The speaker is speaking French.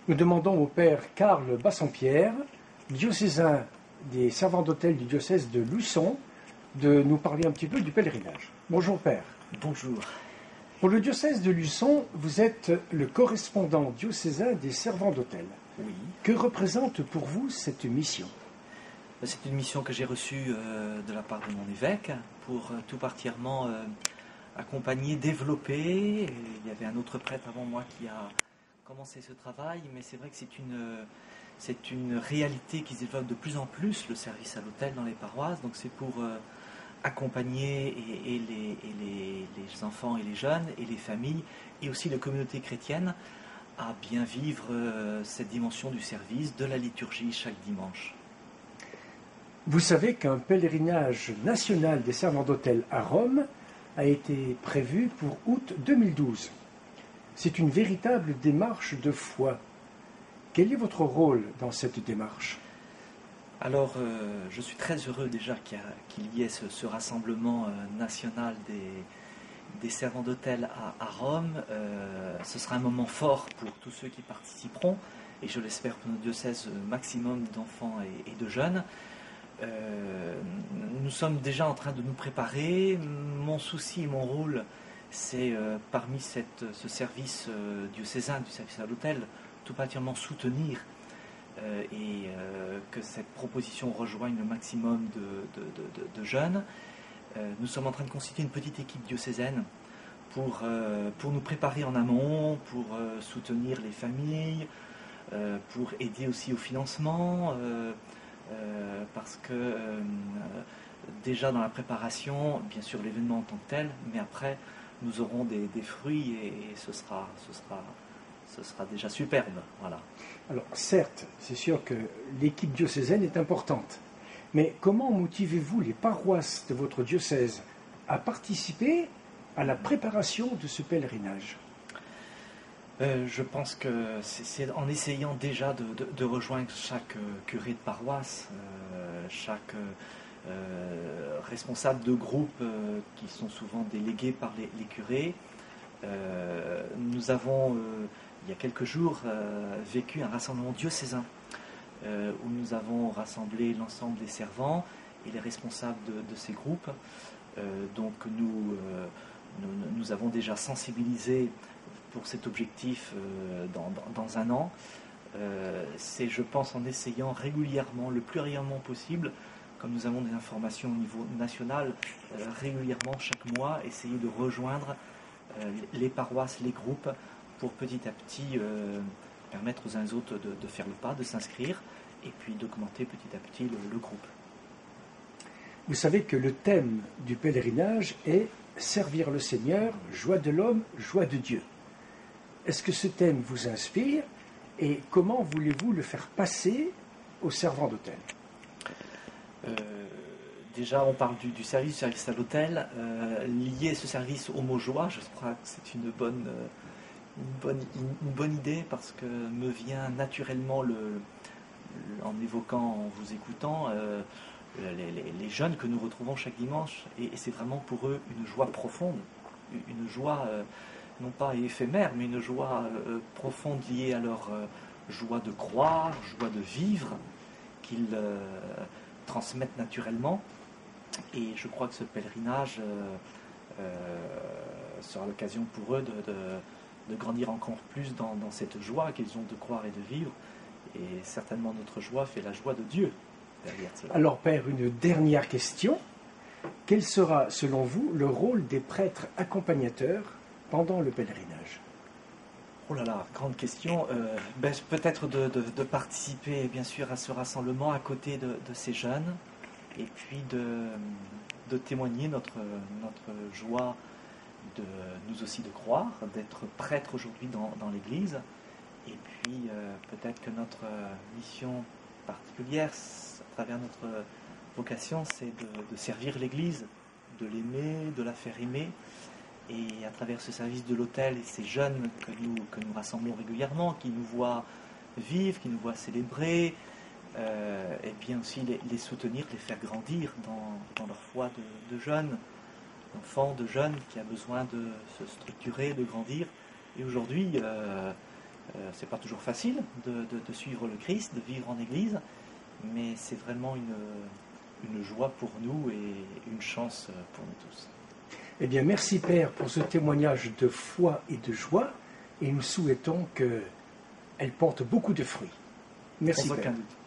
Nous demandons au père Karl Bassompierre, diocésain des servants d'autel du diocèse de Luçon, de nous parler un petit peu du pèlerinage. Bonjour père. Bonjour. Pour le diocèse de Luçon, vous êtes le correspondant diocésain des servants d'autel. Oui. Que représente pour vous cette mission ? C'est une mission que j'ai reçue de la part de mon évêque pour tout particulièrement accompagner, développer. Et il y avait un autre prêtre avant moi qui a commencé ce travail, mais c'est vrai que c'est une réalité qui se développe de plus en plus, le service à l'autel dans les paroisses. Donc c'est pour accompagner les enfants et les jeunes et les familles et aussi les communautés chrétiennes à bien vivre cette dimension du service, de la liturgie chaque dimanche. Vous savez qu'un pèlerinage national des servants d'autel à Rome a été prévu pour août 2012. C'est une véritable démarche de foi. Quel est votre rôle dans cette démarche ? Alors, je suis très heureux déjà qu'il y ait ce rassemblement national des servants d'autel à Rome. Ce sera un moment fort pour tous ceux qui participeront, et je l'espère pour notre diocèse, maximum d'enfants et de jeunes. Nous sommes déjà en train de nous préparer. Mon souci et mon rôle, c'est parmi ce service diocésain, du service à l'autel, tout particulièrement soutenir et que cette proposition rejoigne le maximum de jeunes. Nous sommes en train de constituer une petite équipe diocésaine pour nous préparer en amont, pour soutenir les familles, pour aider aussi au financement, parce que déjà dans la préparation, bien sûr l'événement en tant que tel, mais après nous aurons des fruits et ce sera déjà superbe. Voilà. Alors certes, c'est sûr que l'équipe diocésaine est importante, mais comment motivez-vous les paroisses de votre diocèse à participer à la préparation de ce pèlerinage ? Je pense que c'est en essayant déjà de rejoindre chaque curé de paroisse, chaque responsable de groupe qui sont souvent délégués par les curés. Nous avons, il y a quelques jours, vécu un rassemblement diocésain où nous avons rassemblé l'ensemble des servants et les responsables de ces groupes. Donc nous avons déjà sensibilisé pour cet objectif dans un an. C'est, je pense, en essayant régulièrement, le plus régulièrement possible, comme nous avons des informations au niveau national, régulièrement, chaque mois, essayer de rejoindre les paroisses, les groupes, pour petit à petit permettre aux uns et aux autres de faire le pas, de s'inscrire, et puis d'augmenter petit à petit le groupe. Vous savez que le thème du pèlerinage est « Servir le Seigneur, joie de l'homme, joie de Dieu ». Est-ce que ce thème vous inspire et comment voulez-vous le faire passer aux servants d'autel ? Déjà, on parle du service à l'autel. Lier ce service au mot joie, je crois que c'est une bonne idée parce que me vient naturellement, en évoquant, en vous écoutant, les jeunes que nous retrouvons chaque dimanche. Et c'est vraiment pour eux une joie profonde, une joie non pas éphémère, mais une joie profonde liée à leur joie de croire, joie de vivre, qu'ils transmettent naturellement. Et je crois que ce pèlerinage sera l'occasion pour eux de grandir encore plus dans cette joie qu'ils ont de croire et de vivre. Et certainement notre joie fait la joie de Dieu derrière cela. Alors Père, une dernière question. Quel sera, selon vous, le rôle des prêtres accompagnateurs pendant le pèlerinage ? Oh là là, grande question. Peut-être de participer bien sûr à ce rassemblement à côté de ces jeunes et puis de témoigner notre joie de nous aussi de croire, d'être prêtre aujourd'hui dans l'Église. Et puis peut-être que notre mission particulière, à travers notre vocation, c'est de servir l'Église, de l'aimer, de la faire aimer. Et à travers ce service de l'autel et ces jeunes que nous rassemblons régulièrement, qui nous voient vivre, qui nous voient célébrer, et bien aussi les soutenir, les faire grandir dans leur foi de jeunes, d'enfants, de jeunes qui a besoin de se structurer, de grandir. Et aujourd'hui, c'est pas toujours facile de suivre le Christ, de vivre en Église, mais c'est vraiment une joie pour nous et une chance pour nous tous. Eh bien, merci Père pour ce témoignage de foi et de joie, et nous souhaitons qu'elle porte beaucoup de fruits. Merci Sans Père. aucun doute.